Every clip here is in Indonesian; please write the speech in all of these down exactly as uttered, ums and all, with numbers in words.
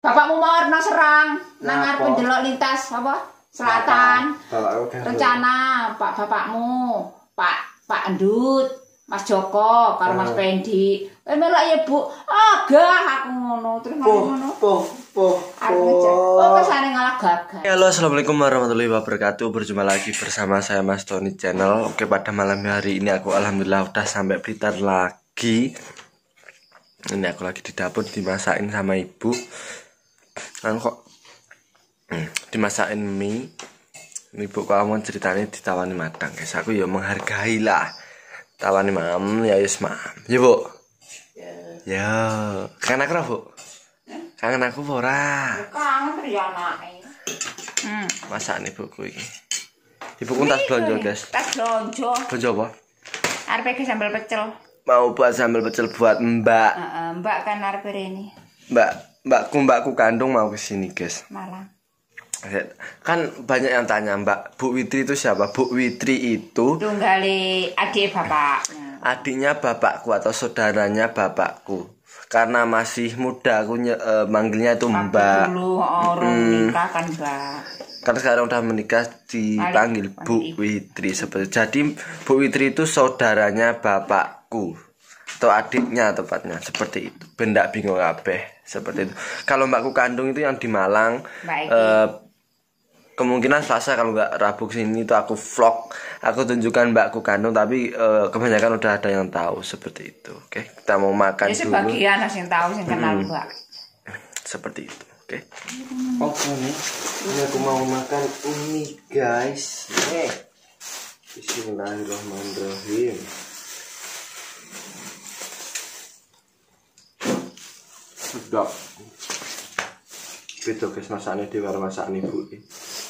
Bapakmu mau nang Serang, nang arep ndelok lintas apa? Selatan. Rencana Pak bapakmu, Pak Pak Endut, Mas Joko karo Mas Pendi. Eh melok ya, Bu. Agah aku ngono, terus ngono. Po, po, Aku ngejak. Oh, kesane ngalah gagal. Halo, assalamualaikum warahmatullahi wabarakatuh. Berjumpa lagi bersama saya Mas Tony Channel. Oke, pada malam hari ini aku alhamdulillah udah sampai Blitar lagi. Ini aku lagi di dapur dimasakin sama ibu. Kan kok hmm, dimasakin mie. Ibu kamu ceritanya ditawani matang, guys. Aku ya menghargai lah. Tawani mam, ya yes mam. Ya bu. Ya. Ya. Kangen aku bu. Kangen aku ora. Kangen ya anake. Hmm. Masakan ibuku iki. Ibuku tas blonjo, guys. Tas blonjo. Blonjo apa? Arep ke sambal pecel. Mau buat sambal pecel buat Mbak. Heeh, Mbak kan arep ini. Mbak, mbakku mbakku kandung mau ke sini, guys. Malang. Kan banyak yang tanya, Mbak, Bu Witri itu siapa? Bu Witri itu tunggali adik bapak. Adiknya bapakku atau saudaranya bapakku. Karena masih muda aku nye, uh, manggilnya itu Mbak. Dulu orang hmm. nikah kan Mbak. Karena sekarang udah menikah dipanggil Bu Witri seperti. Jadi Bu Witri itu saudaranya bapakku atau adiknya tepatnya seperti itu. Benda bingung kabeh seperti itu. Kalau mbakku kandung itu yang di Malang. Uh, kemungkinan Selasa kalau nggak Rabu sini itu aku vlog, aku tunjukkan mbakku kandung, tapi uh, kebanyakan udah ada yang tahu seperti itu. Oke, kita mau makan ya, dulu. Sebagian yang tahu yang kenal hmm. mbak. Seperti itu. Oke. Oke nih, ini aku mau makan mie guys. Nih. Bismillahirrahmanirrahim. Sedap. Beda guys masakannya di luar masakan ibu ini.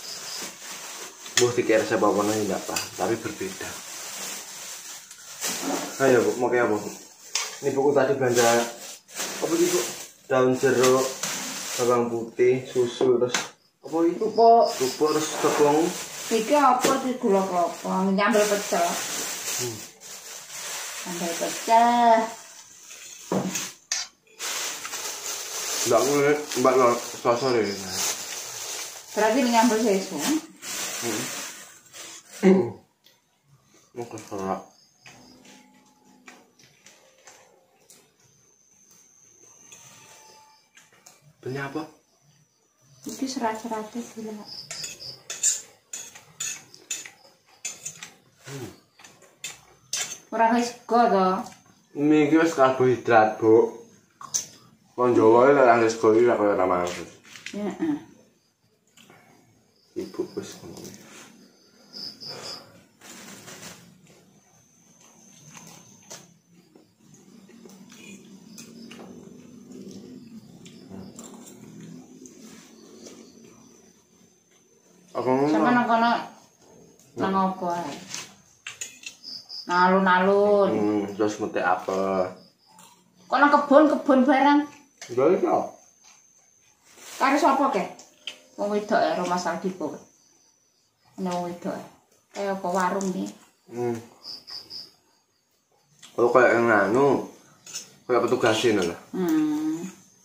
Bu dikira saya bawa ini enggak paham, tapi berbeda. Ayo bu, mau kayak apa bu? Ini buku tadi belanja apa sih bu? Daun jeruk, bawang putih, susu, terus apa itu? Pupuk. Pupuk terus tepung. Iki apa sih gula kelapa? Nyambel pecel. Hmm. Nyambel pecel. Mbak gue, mbak lo sore. Berarti nyambel sesu. Hmm. Mau keserak. Ini apa? Ini serat-seratnya gila. Hmm. Orang sego toh. Mie iki wis karbohidrat, Bu. Wong Jawa iki lek sego iki ora kaya ramah. Heeh. Ibu wis ngono. Sama nang kono nang opo ae. Nalun-nalun. Hmm, terus metek apa? Kok nang kebon-kebon barang? Enggak iso. Karo sapa ke? Wong wedok e Rumah Saldipo. Ana wong wedok. Kaya apa warung iki? Hmm. Oh kayak yang anu. Kayak petugasin lho. Hmm.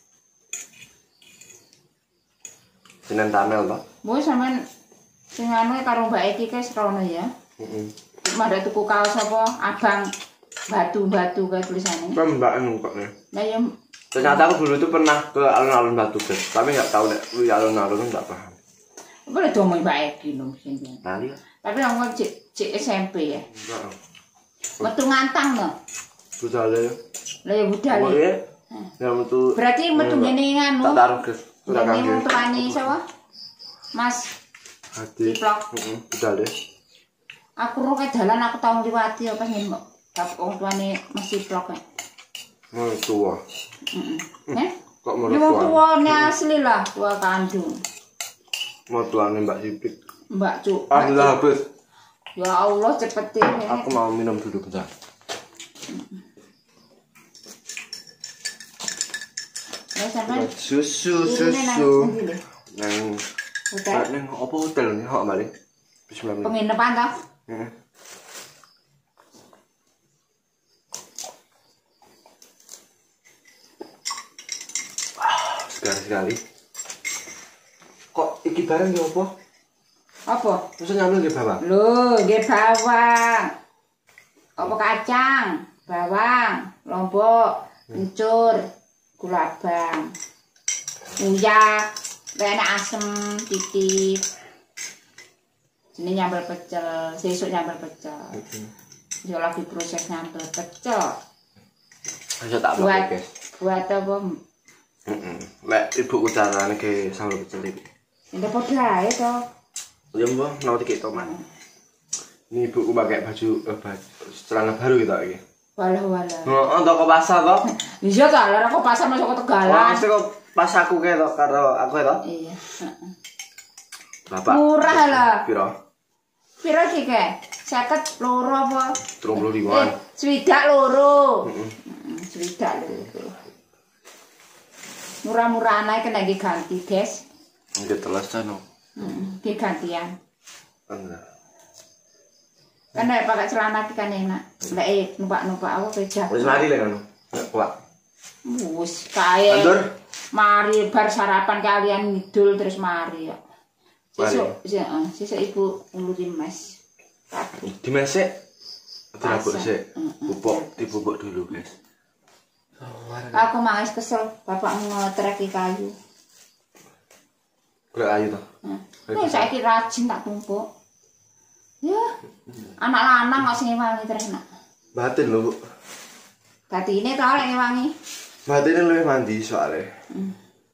Senen Tamel toh? Mbok sampean sing anu karo Mbak Eki kae serono ya. Heeh. Mare tuku kaos apa abang batu-batu kae tulisane. Kan Mbak anu kok nih. Lah ya ternyata aku dulu tuh pernah ke alun-alun Batu guys, tapi nggak tahu nek kuwi alun-alun nggak paham. Boleh dong Mbak Eki lho sing. Tadi. Tapi aku cek cek S M P ya. Enggak. Metu ngantang no. Budale. Lah ya budale. Oh iya. Ya metu. Berarti metu ngene nganu. Tak taruh guys. Ora kangge. Ini tuane sapa? Mas Hati. Ciplok. Heeh, budale. Aku ro ke dalan aku tau liwati apa ngene kok. Tapi wong tuane Mas Ciplok. Oh, tua. Heeh. Eh? Kok mau tua? Tuane asli lah, tua kandung. Mau tuane Mbak Cipik. Mbak Cuk. Alhamdulillah habis. Ya Allah cepetin. Aku mau minum dulu bentar. Ya sampean susu susu. Nang hotel. Nang apa hotel nih kok balik? Bismillah. Penginapan toh? Heeh. Sekali-sekali iki barang ya apa? Apa? Masa nyambil nggih bawang? Lho, nggih bawang. Apa kacang, bawang, lombok, kencur, gula abang. Uyah, enak asem titip. Ini nyambel pecel, sesuk nyambel pecel. Heeh. Yo lagi proses nyambel pecel. Ayo tak buat, guys. Buat apa? Heeh. Lek ibuku carane ke sambal pecel iki. Ini padha ae to. Ya mbah, mau dikit tomat. Ini ibuku pakai baju, eh, baju celana baru gitu iki. Walah walah. Heeh, toko pasar to. Iya ta, lha kok pasar masuk ke Tegalan. Oh, mesti kok pas aku ke to karo aku to. Iya, heeh. Bapak. Murah lah. Piro? Piro iki ke? seket loro apa? tiga puluh lima. Eh, swidak loro. Heeh. Heeh, swidak loro. Murah-murahan ae kena diganti, guys. Nggih telas no. Heeh, digantian. Enggak. Kan nek pakai celana iki kan enak. Lek eh, numpak-numpak apa beda. Wis mari lek ngono. Kuat. Wis kae. Andur. Mari bar sarapan kalian ngidul terus mari ya. Sesuk, Mari. heeh, sesuk ibu nguluri mes. Dimesek. Dirabuk Masak. sik. Heeh. Bubuk, dibubuk dulu, guys. Aku mangis kesel bapakmu ngetreki kayu. Golek ayu to. Heeh. Nek saiki rajin tak tumpuk. Ya. Anak lanang kok sing ngewangi terus nak. Batin lho, Bu. Batine to lek ngewangi. Batine luwih mandi soalnya. Hmm.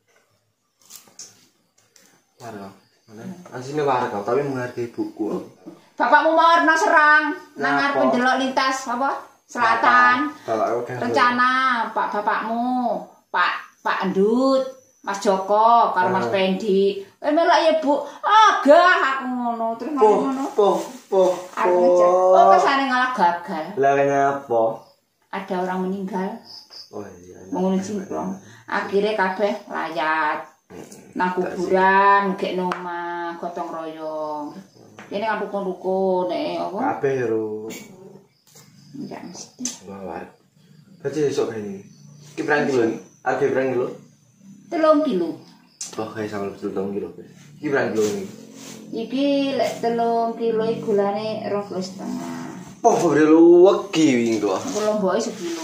Warga. Mana? Asine warga, tapi menghargai ibuku. Bapakmu mau warna serang, nang ngarep ndelok lintas apa? Selatan. Rencana Pak bapakmu, Pak Pak Endut, Mas Joko, karo Mas Pendi. Eh melok ya, Bu. Agah aku ngono, terus ngono. Po, po, Aku ngejak. Oh, kesane ngalah gagal. Lah apa? Ada orang meninggal. Oh iya. Mengun simplong. Akhirnya kabeh layat. Nang kuburan, gek nomah, gotong royong. Ini kan rukun-rukun nek apa? Kabeh ro. Enggak mesti. Wah. Baca esuk kene. Iki berang kilo iki? Harga berang kilo? Telung kilo. Oh, kayak sama betul telung kilo. Iki berang kilo ini? Iki lek telung kilo iki gulane dua kilo setengah. Oh, udah lu wegi wingi kok. Aku lomboke sekilo.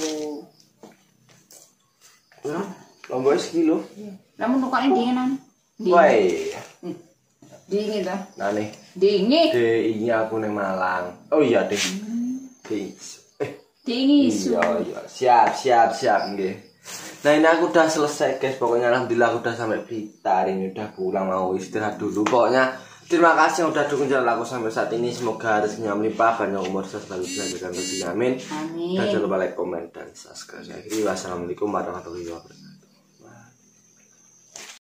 Ya, lomboknya sekilo. Namun tukane dinginan. Woi. Dingin ta? Nah nih. Dingin. De ini aku neng Malang. Oh iya deh. De. Eh, dingin. Iya iya. Siap siap siap nggih. Nah ini aku udah selesai guys. Pokoknya alhamdulillah aku udah sampai Blitar. Ini udah pulang mau istirahat dulu. Pokoknya terima kasih yang udah dukung channel aku sampai saat ini. Semoga rezekinya melimpah, banyak umur selalu dilanjutkan rezekinya. Amin. Amin. Dan jangan lupa like, komen, dan subscribe. Akhirnya wassalamualaikum warahmatullahi wabarakatuh.